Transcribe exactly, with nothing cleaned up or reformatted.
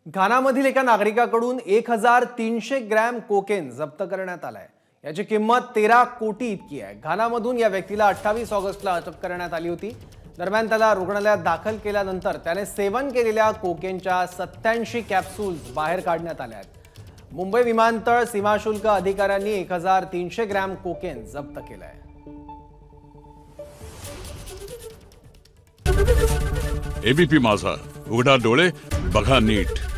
घानामधील एका नागरिकाकडून एक हजार तीनशे ग्रॅम कोकेन जप्त करण्यात आलाय। याची किंमत तेरा कोटी इतकी आहे। घानामधून या व्यक्तीला अठ्ठावीस ऑगस्टला अटक करण्यात आली होती। दरम्यान त्याला रुग्णालयात दाखल केल्यानंतर त्याने सेवन केलेल्या कोकेनच्या सत्याऐंशी कॅप्सूल्स बाहेर काढण्यात आल्या आहेत। मुंबई विमानतळ सीमाशुल्क अधिकाऱ्यांनी एक हजार तीनशे ग्रॅम कोकेन जप्त केलाय। एबीपी माझा, उघडा डोळे बघा नीट।